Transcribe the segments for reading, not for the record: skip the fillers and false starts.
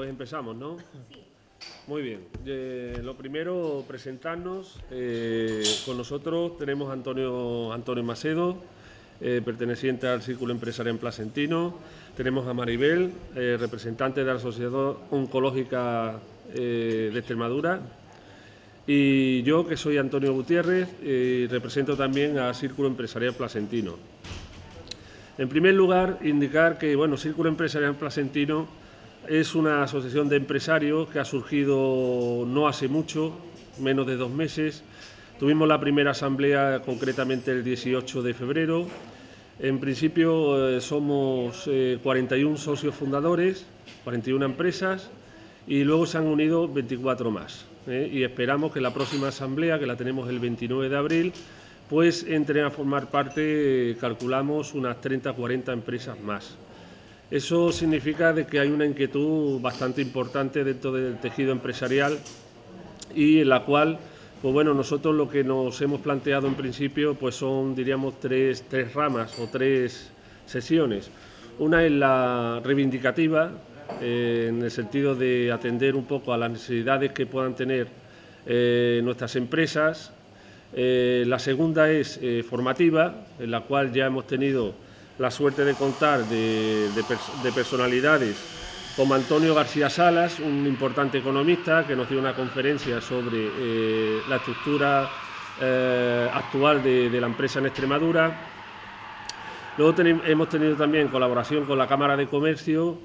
Pues empezamos, ¿no? Sí. Muy bien. Lo primero, presentarnos. Con nosotros tenemos a Antonio Macedo, perteneciente al Círculo Empresarial Placentino. Tenemos a Maribel, representante de la Sociedad Oncológica de Extremadura. Y yo, que soy Antonio Gutiérrez, represento también al Círculo Empresarial Placentino. En primer lugar, indicar que, bueno, Círculo Empresarial Placentino es una asociación de empresarios que ha surgido no hace mucho, menos de 2 meses. Tuvimos la primera asamblea concretamente el 18 de febrero. En principio somos 41 socios fundadores, 41 empresas, y luego se han unido 24 más. Y esperamos que la próxima asamblea, que la tenemos el 29 de abril, pues entren a formar parte, calculamos, unas 30 o 40 empresas más. Eso significa de que hay una inquietud bastante importante dentro del tejido empresarial y en la cual, pues bueno, nosotros lo que nos hemos planteado en principio pues son, diríamos, tres ramas o 3 sesiones. Una es la reivindicativa, en el sentido de atender un poco a las necesidades que puedan tener nuestras empresas. La segunda es formativa, en la cual ya hemos tenido la suerte de contar de personalidades como Antonio García Salas, un importante economista que nos dio una conferencia sobre la estructura actual de la empresa en Extremadura. Luego hemos tenido también colaboración con la Cámara de Comercio,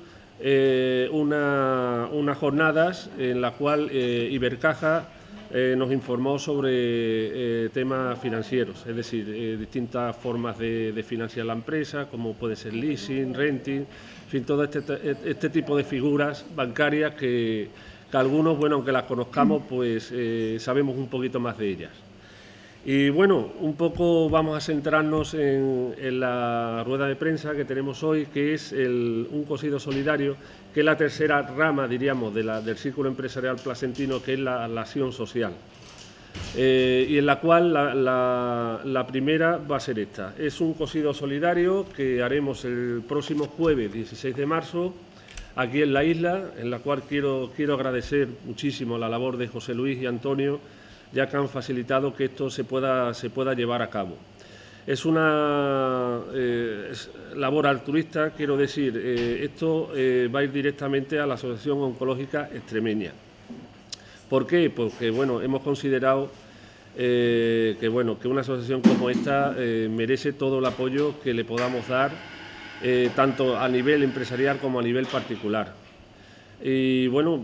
unas jornadas en la cual Ibercaja nos informó sobre temas financieros, es decir, distintas formas de financiar la empresa, como puede ser leasing, renting, en fin, todo este tipo de figuras bancarias que algunos, bueno, aunque las conozcamos, pues sabemos un poquito más de ellas. Y bueno, un poco vamos a centrarnos en la rueda de prensa que tenemos hoy, que es un cosido solidario, que es la tercera rama, diríamos, del Círculo Empresarial Placentino, que es la acción social. Y en la cual la primera va a ser esta. Es un cosido solidario que haremos el próximo jueves 16 de marzo, aquí en la isla, en la cual quiero agradecer muchísimo la labor de José Luis y Antonio, ya que han facilitado que esto se pueda llevar a cabo. Es una labor altruista, quiero decir, esto va a ir directamente a la Asociación Oncológica Extremeña. ¿Por qué? Porque bueno, hemos considerado que una asociación como esta merece todo el apoyo que le podamos dar, tanto a nivel empresarial como a nivel particular. Y bueno,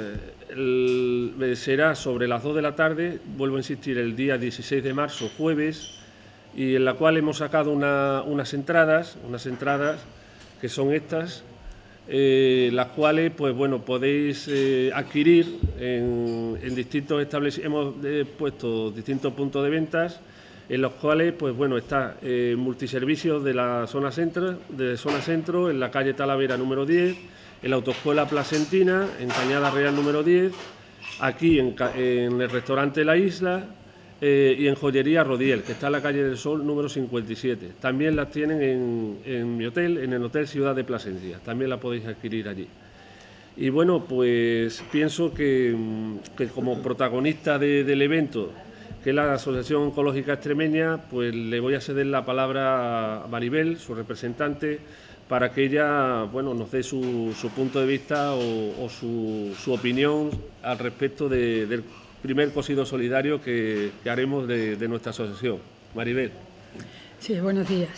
será sobre las 2 de la tarde, vuelvo a insistir, el día 16 de marzo, jueves, y en la cual hemos sacado unas entradas que son estas, las cuales, pues bueno, podéis adquirir en distintos establecimientos. Hemos puesto distintos puntos de ventas, en los cuales, pues bueno, está multiservicios de la zona centro, en la calle Talavera número 10, en la Autoescuela Placentina, en Cañada Real número 10, aquí en el restaurante La Isla y en Joyería Rodiel, que está en la calle del Sol número 57. También las tienen en mi hotel, en el Hotel Ciudad de Plasencia, también la podéis adquirir allí. Y bueno, pues pienso que como protagonista del evento, que es la Asociación Oncológica Extremeña, pues le voy a ceder la palabra a Maribel, su representante, para que ella, bueno, nos dé su punto de vista o su opinión al respecto del primer cosido solidario que haremos de nuestra asociación. Maribel. Sí, buenos días.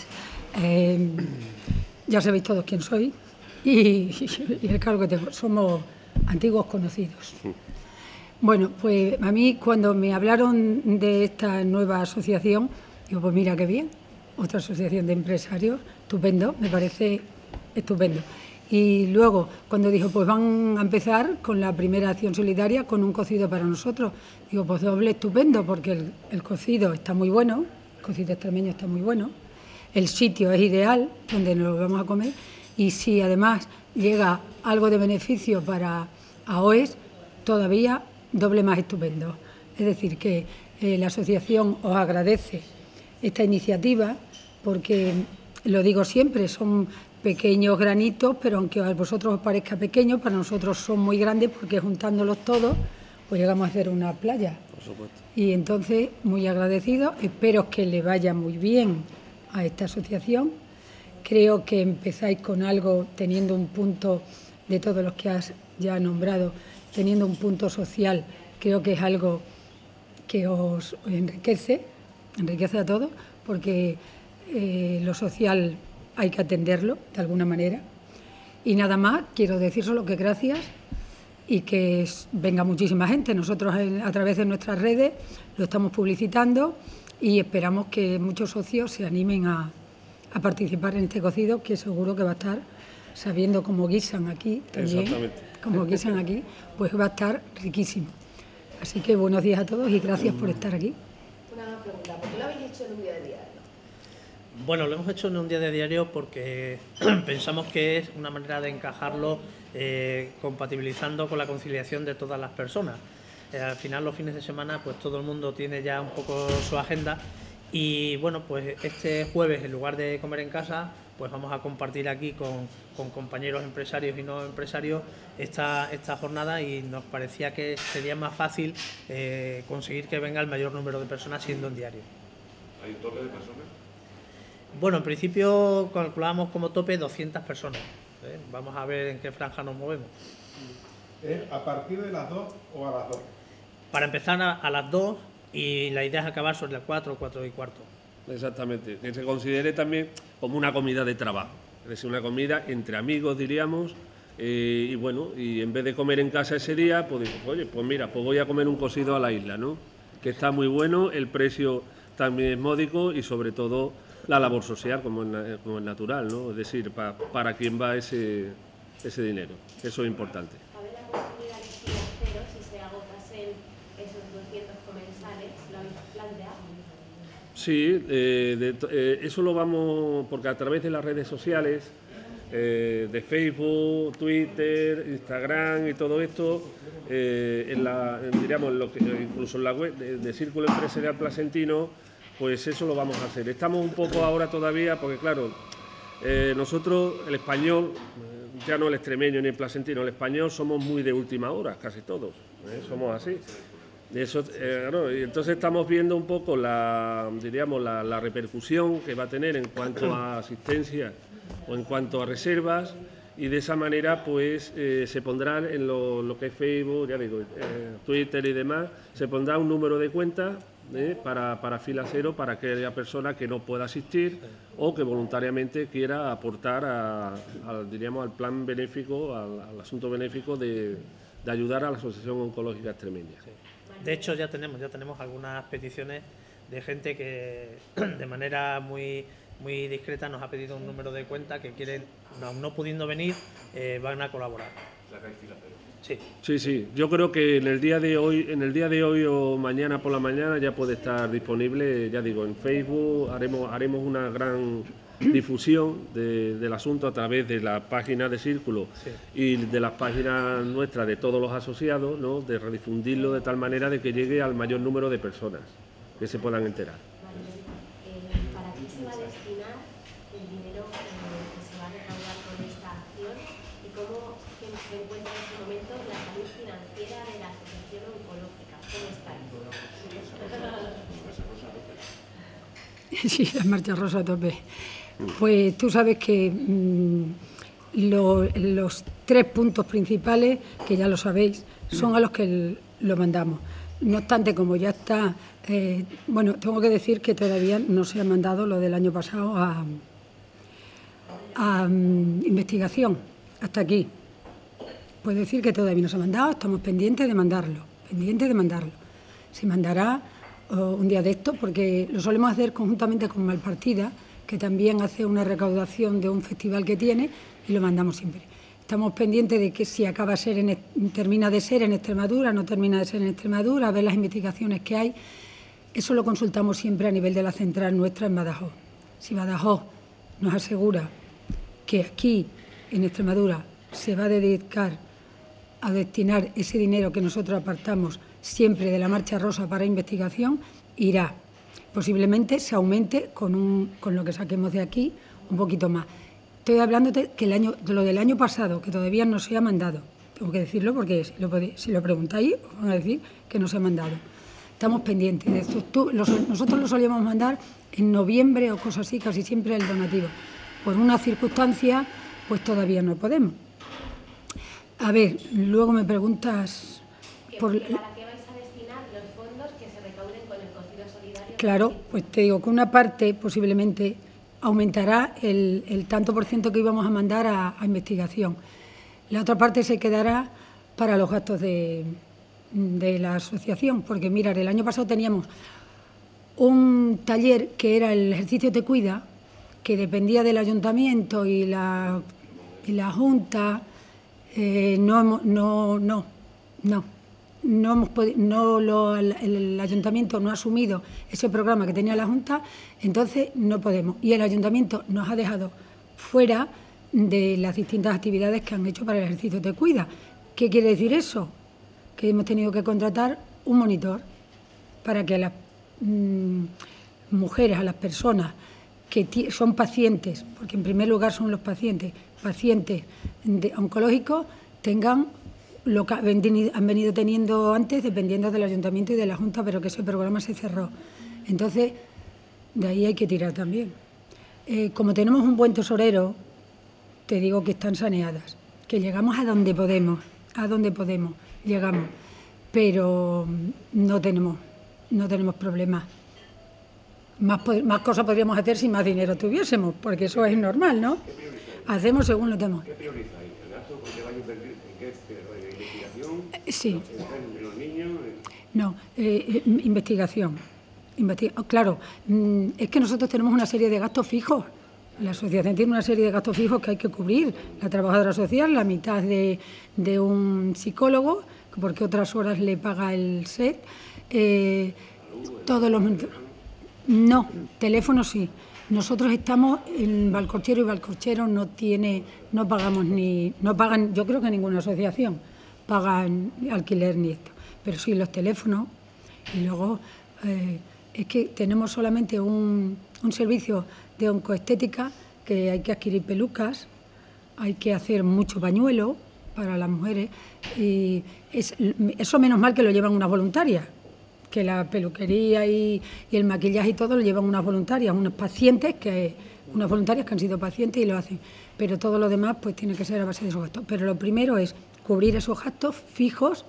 Ya sabéis todos quién soy y el cargo que tengo. Somos antiguos conocidos. Bueno, pues a mí cuando me hablaron de esta nueva asociación, digo, pues mira qué bien, otra asociación de empresarios, estupendo, me parece estupendo. Y luego, cuando dijo, pues van a empezar con la primera acción solidaria con un cocido para nosotros, digo, pues doble estupendo, porque el cocido está muy bueno, el cocido extremeño está muy bueno, el sitio es ideal, donde nos lo vamos a comer, y si además llega algo de beneficio para AOES, todavía doble más estupendo. Es decir, que la asociación os agradece esta iniciativa, porque, lo digo siempre, son pequeños granitos, pero aunque a vosotros os parezca pequeño, para nosotros son muy grandes porque juntándolos todos, pues llegamos a hacer una playa. Por supuesto. Y entonces, muy agradecido, espero que le vaya muy bien a esta asociación. Creo que empezáis con algo teniendo un punto, de todos los que has ya nombrado, teniendo un punto social, creo que es algo que os enriquece a todos, porque lo social hay que atenderlo de alguna manera. Y nada más, quiero decir solo que gracias y que venga muchísima gente. Nosotros a través de nuestras redes lo estamos publicitando y esperamos que muchos socios se animen a participar en este cocido, que seguro que va a estar, sabiendo cómo guisan aquí también, como guisan aquí, pues va a estar riquísimo. Así que buenos días a todos y gracias por estar aquí. Una pregunta, ¿por qué lo habéis hecho en un día de diario? Bueno, lo hemos hecho en un día de diario porque pensamos que es una manera de encajarlo compatibilizando con la conciliación de todas las personas. Al final, los fines de semana, pues todo el mundo tiene ya un poco su agenda y bueno, pues este jueves, en lugar de comer en casa, pues vamos a compartir aquí con compañeros empresarios y no empresarios esta jornada, y nos parecía que sería más fácil conseguir que venga el mayor número de personas siendo en diario. ¿Hay un tope de personas? Bueno, en principio calculábamos como tope 200 personas. Vamos a ver en qué franja nos movemos. ¿A partir de las 2 o a las 2? Para empezar a las 2 y la idea es acabar sobre las 4, 4 y cuarto. Exactamente, que se considere también como una comida de trabajo, es decir, una comida entre amigos, diríamos, y bueno, y en vez de comer en casa ese día, pues digo, oye, pues mira, pues voy a comer un cocido a la isla, ¿no? Que está muy bueno, el precio también es módico y sobre todo la labor social, como es natural, ¿no? Es decir, para quién va ese dinero, eso es importante. ¿Cabe la posibilidad de financiero si se agotasen esos 200 comensales? ¿Lo habéis planteado? Sí, eso lo vamos, porque a través de las redes sociales, de Facebook, Twitter, Instagram y todo esto, diríamos, incluso en la web de Círculo Empresarial Plasentino, pues eso lo vamos a hacer. Estamos un poco ahora todavía, porque claro, nosotros, el español, ya no el extremeño ni el plasentino, el español somos muy de última hora, casi todos, somos así. Eso, y entonces estamos viendo un poco la repercusión que va a tener en cuanto a asistencia o en cuanto a reservas, y de esa manera pues se pondrá en lo que es Facebook, ya digo, Twitter y demás, se pondrá un número de cuenta para fila cero, para aquella persona que no pueda asistir o que voluntariamente quiera aportar al plan benéfico, al asunto benéfico de ayudar a la Asociación Oncológica Extremeña. Sí. De hecho, ya tenemos algunas peticiones de gente que de manera muy discreta nos ha pedido un número de cuenta, que quieren, no pudiendo venir, van a colaborar. Sí. Sí. Yo creo que en el día de hoy o mañana por la mañana ya puede estar disponible, ya digo, en Facebook haremos una gran difusión del asunto a través de la página de Círculo, sí, y de las páginas nuestras de todos los asociados, ¿no? De redifundirlo de tal manera de que llegue al mayor número de personas que se puedan enterar. ¿Para qué se va a destinar el dinero que se va a recaudar con esta acción y cómo se encuentra en este momento la salud financiera de la Asociación Oncológica? ¿Cómo está? Sí, la marcha rosa a tope. Pues tú sabes que los 3 puntos principales, que ya lo sabéis, son a los que lo mandamos. No obstante, como ya está, bueno, tengo que decir que todavía no se ha mandado lo del año pasado a investigación, hasta aquí. Puedo decir que todavía no se ha mandado, estamos pendientes de mandarlo, Se mandará un día de esto, porque lo solemos hacer conjuntamente con Malpartida, que también hace una recaudación de un festival que tiene, y lo mandamos siempre. Estamos pendientes de que si termina de ser en Extremadura, no termina de ser en Extremadura, a ver las investigaciones que hay. Eso lo consultamos siempre a nivel de la central nuestra en Badajoz. Si Badajoz nos asegura que aquí, en Extremadura, se va a dedicar a destinar ese dinero que nosotros apartamos siempre de la Marcha Rosa para investigación, irá. Posiblemente se aumente con lo que saquemos de aquí un poquito más. estoy hablando de lo del año pasado, que todavía no se ha mandado. Tengo que decirlo porque si lo preguntáis, os van a decir que no se ha mandado. Estamos pendientes de esto. Nosotros lo solíamos mandar en noviembre o cosas así, casi siempre el donativo. Por una circunstancia, pues todavía no podemos. A ver, luego me preguntas... ¿Para qué vais a destinar los fondos que se recauden con el cocido solidario? Claro, pues te digo que una parte posiblemente aumentará el tanto por ciento que íbamos a mandar a investigación. La otra parte se quedará para los gastos de la asociación, porque mirad, el año pasado teníamos un taller que era el ejercicio Te Cuida, que dependía del ayuntamiento y la Junta. El ayuntamiento no ha asumido ese programa que tenía la Junta, entonces no podemos. Y el ayuntamiento nos ha dejado fuera de las distintas actividades que han hecho para el ejercicio Te Cuida. ¿Qué quiere decir eso? Que hemos tenido que contratar un monitor para que a las mujeres, a las personas que son pacientes, porque en primer lugar son los pacientes oncológicos, tengan lo que han venido teniendo antes, dependiendo del ayuntamiento y de la Junta, pero que ese programa se cerró. Entonces, de ahí hay que tirar también. Como tenemos un buen tesorero, te digo que están saneadas, que llegamos a donde podemos, llegamos, pero no tenemos problemas. Más cosas podríamos hacer si más dinero tuviésemos, porque eso es normal, ¿no? Hacemos según lo tenemos. ¿Qué priorizáis? ¿El gasto? ¿Por qué vais a invertir? ¿En qué? ¿En investigación? Sí. ¿En los niños? No, investigación. Claro, es que nosotros tenemos una serie de gastos fijos. La asociación tiene una serie de gastos fijos que hay que cubrir. La trabajadora social, la mitad de un psicólogo, porque otras horas le paga el SET. Todos los... No, teléfono sí. Nosotros estamos en Valcorchero y Valcorchero no pagamos no pagan, yo creo que ninguna asociación pagan alquiler ni esto, pero sí los teléfonos. Y luego es que tenemos solamente un servicio de oncoestética, que hay que adquirir pelucas, hay que hacer mucho pañuelo para las mujeres, y eso menos mal que lo llevan unas voluntarias, que la peluquería y el maquillaje y todo lo llevan unas voluntarias, unas voluntarias que han sido pacientes y lo hacen, pero todo lo demás pues tiene que ser a base de esos gastos. Pero lo primero es cubrir esos gastos fijos,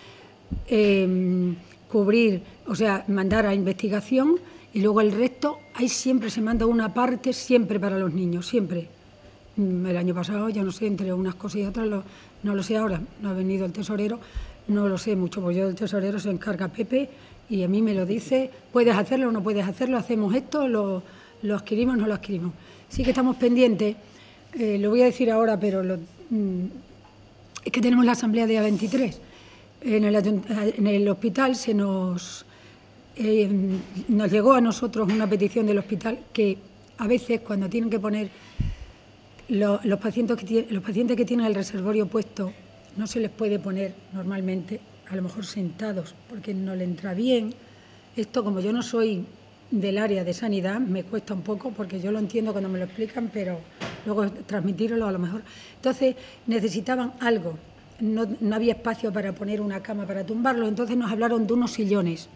mandar a investigación, y luego el resto, ahí siempre se manda una parte, siempre para los niños, siempre. El año pasado, yo no sé, entre unas cosas y otras, no lo sé ahora, no ha venido el tesorero, no lo sé mucho, pues yo del tesorero se encarga Pepe y a mí me lo dice, puedes hacerlo o no puedes hacerlo, hacemos esto, lo adquirimos o no lo adquirimos. Sí que estamos pendientes, lo voy a decir ahora, pero es que tenemos la asamblea día 23. En el hospital nos llegó a nosotros una petición del hospital que a veces cuando tienen que poner los pacientes que tienen el reservorio puesto, no se les puede poner normalmente, a lo mejor sentados, porque no le entra bien. Esto, como yo no soy del área de sanidad, me cuesta un poco, porque yo lo entiendo cuando me lo explican, pero luego transmitirlo a lo mejor. Entonces necesitaban algo, no había espacio para poner una cama para tumbarlo, entonces nos hablaron de unos sillones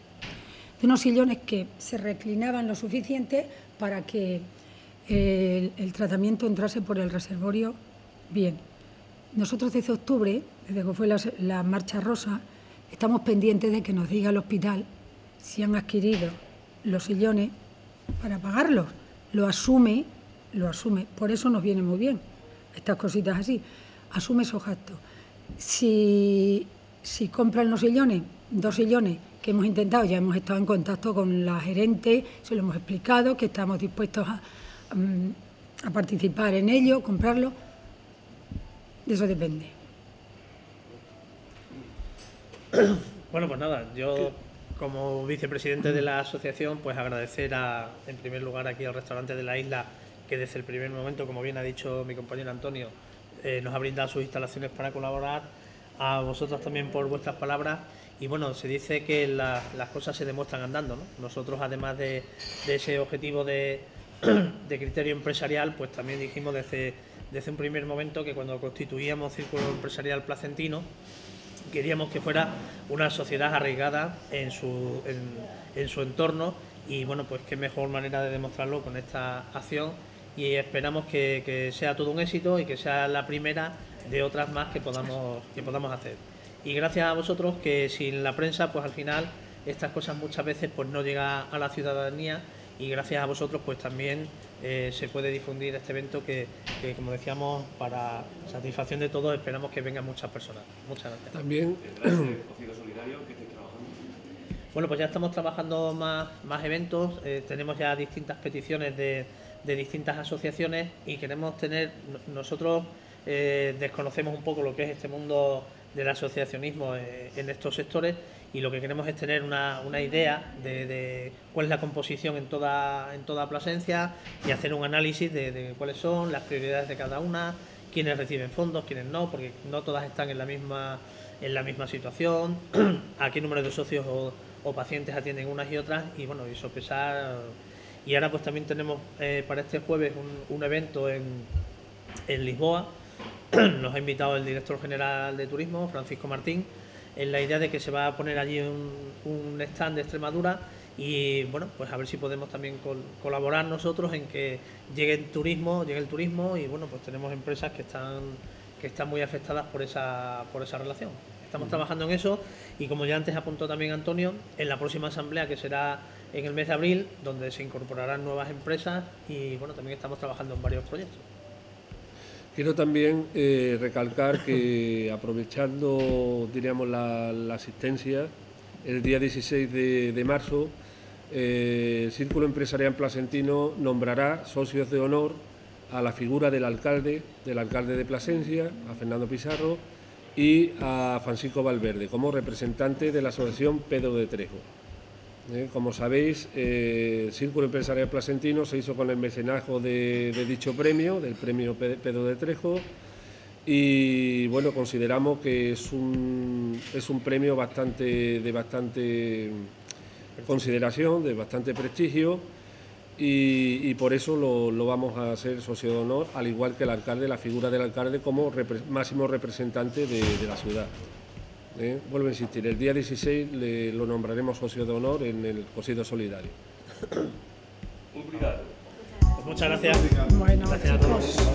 que se reclinaban lo suficiente para que el tratamiento entrase por el reservorio bien. Nosotros desde octubre, desde que fue la Marcha Rosa, estamos pendientes de que nos diga el hospital si han adquirido los sillones para pagarlos. Lo asume, por eso nos viene muy bien estas cositas así, asume esos gastos. Si compran los sillones, 2 sillones que hemos intentado, ya hemos estado en contacto con la gerente, se lo hemos explicado, que estamos dispuestos a participar en ello, comprarlo. De eso depende. Bueno, pues nada, yo como vicepresidente de la asociación, pues agradecer en primer lugar aquí al restaurante de la isla, que desde el primer momento, como bien ha dicho mi compañero Antonio, nos ha brindado sus instalaciones para colaborar, a vosotros también por vuestras palabras. Y bueno, se dice que las cosas se demuestran andando, ¿no? Nosotros, además de ese objetivo de de criterio empresarial, pues también dijimos desde un primer momento que cuando constituíamos Círculo Empresarial Placentino queríamos que fuera una sociedad arraigada en su entorno, y bueno, pues qué mejor manera de demostrarlo con esta acción, y esperamos que sea todo un éxito y que sea la primera de otras más que podamos hacer. Y gracias a vosotros, que sin la prensa pues al final estas cosas muchas veces pues no llegan a la ciudadanía, y gracias a vosotros pues también se puede difundir este evento que como decíamos, para satisfacción de todos, esperamos que vengan muchas personas. Muchas gracias. También Cocido Solidario, ¿qué estáis trabajando? Bueno, pues ya estamos trabajando más eventos, tenemos ya distintas peticiones de distintas asociaciones, y queremos tener, nosotros desconocemos un poco lo que es este mundo del asociacionismo en estos sectores, y lo que queremos es tener una idea de cuál es la composición en toda Plasencia, y hacer un análisis de cuáles son las prioridades de cada una, quiénes reciben fondos, quiénes no, porque no todas están en la misma situación, a qué número de socios o pacientes atienden unas y otras, y bueno, y sopesar. Y ahora pues también tenemos para este jueves un evento en Lisboa. Nos ha invitado el director general de turismo, Francisco Martín, en la idea de que se va a poner allí un stand de Extremadura, y bueno, pues a ver si podemos también colaborar nosotros en que llegue el turismo, y bueno, pues tenemos empresas que están muy afectadas por esa relación. Estamos trabajando en eso, y como ya antes apuntó también Antonio, en la próxima asamblea, que será en el mes de abril, donde se incorporarán nuevas empresas, y bueno, también estamos trabajando en varios proyectos. quiero también recalcar que, aprovechando, diríamos, la asistencia, el día 16 de marzo, el Círculo Empresarial Placentino nombrará socios de honor a la figura del alcalde de Plasencia, a Fernando Pizarro, y a Francisco Valverde, como representante de la Asociación Pedro de Trejo. Como sabéis, el Círculo Empresarial Placentino se hizo con el mecenazgo de dicho premio, del premio Pedro de Trejo, y bueno, consideramos que es un premio de bastante consideración, de bastante prestigio, y por eso lo vamos a hacer socio de honor, al igual que el alcalde, la figura del alcalde como máximo representante de la ciudad. Vuelvo a insistir, el día 16 lo nombraremos socio de honor en el Cocido Solidario. Obrigado. Muchas gracias. Bueno, Gracias a todos.